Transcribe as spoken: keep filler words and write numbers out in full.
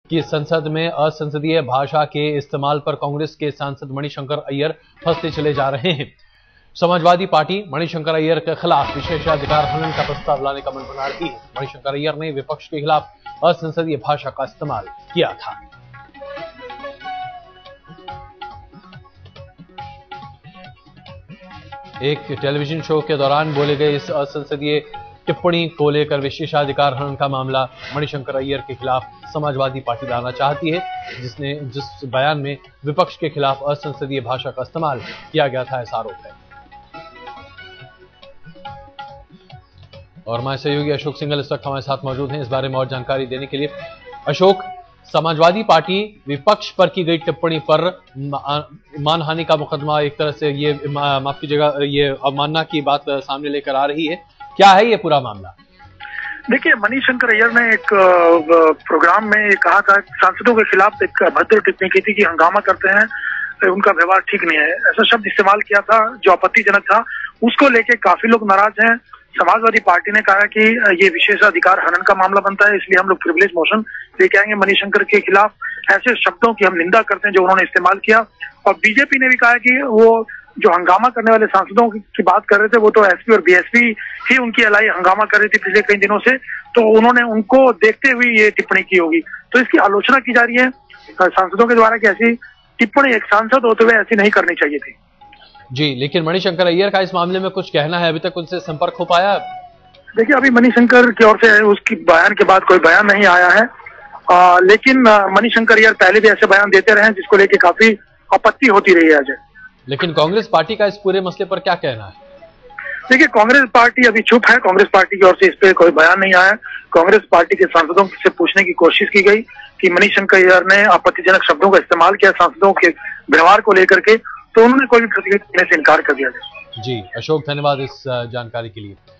कि संसद में असंसदीय भाषा के इस्तेमाल पर कांग्रेस के सांसद मणिशंकर अय्यर फंसते चले जा रहे हैं। समाजवादी पार्टी मणिशंकर अय्यर के खिलाफ विशेषाधिकार हनन का प्रस्ताव लाने का मन बना रही है। मणिशंकर अय्यर ने विपक्ष के खिलाफ असंसदीय भाषा का इस्तेमाल किया था। एक टेलीविजन शो के दौरान बोले गए इस असंसदीय टिप्पणी को लेकर विशेषाधिकार हनन का मामला मणिशंकर अय्यर के खिलाफ समाजवादी पार्टी लाना चाहती है, जिसने जिस बयान में विपक्ष के खिलाफ असंसदीय भाषा का इस्तेमाल किया गया था, ऐसा आरोप है। और हमारे सहयोगी अशोक सिंघल इस वक्त हमारे साथ मौजूद हैं इस बारे में और जानकारी देने के लिए। अशोक, समाजवादी पार्टी विपक्ष पर की गई टिप्पणी पर मानहानि का मुकदमा, एक तरह से ये माफ कीजिएगा, ये अवमानना की बात सामने लेकर आ रही है। क्या है ये पूरा मामला? देखिए, मणिशंकर अय्यर ने एक प्रोग्राम में कहा था, सांसदों के खिलाफ एक अभद्र टिप्पणी की थी कि हंगामा करते हैं, उनका व्यवहार ठीक नहीं है, ऐसा शब्द इस्तेमाल किया था जो आपत्तिजनक था। उसको लेके काफी लोग नाराज हैं। समाजवादी पार्टी ने कहा कि ये विशेषाधिकार हनन का मामला बनता है, इसलिए हम लोग प्रिविलेज मोशन लेके आएंगे मणिशंकर के खिलाफ। ऐसे शब्दों की हम निंदा करते हैं जो उन्होंने इस्तेमाल किया। और बीजेपी ने भी कहा कि वो जो हंगामा करने वाले सांसदों की बात कर रहे थे, वो तो एसपी और बीएसपी ही उनकी अलाई हंगामा कर रही थी पिछले कई दिनों से, तो उन्होंने उनको देखते हुए ये टिप्पणी की होगी। तो इसकी आलोचना की जा रही है सांसदों के द्वारा कि ऐसी टिप्पणी एक सांसद होते हुए ऐसी नहीं करनी चाहिए थी। जी, लेकिन मणिशंकर अय्यर का इस मामले में कुछ कहना है? अभी तक उनसे संपर्क हो पाया? देखिए, अभी मणिशंकर की ओर से उसकी बयान के बाद कोई बयान नहीं आया है, आ, लेकिन मणिशंकर अय्यर पहले भी ऐसे बयान देते रहे हैं जिसको लेके काफी आपत्ति होती रही है अजय। लेकिन कांग्रेस पार्टी का इस पूरे मसले पर क्या कहना है? देखिए, कांग्रेस पार्टी अभी चुप है। कांग्रेस पार्टी की ओर से इस पे कोई बयान नहीं आया। कांग्रेस पार्टी के सांसदों से पूछने की कोशिश की गई कि मणिशंकर अय्यर ने आपत्तिजनक शब्दों का इस्तेमाल किया सांसदों के व्यवहार को लेकर के, तो उन्होंने कोई भी प्रतिक्रिया देने से इनकार कर दिया। जी, अशोक, धन्यवाद इस जानकारी के लिए।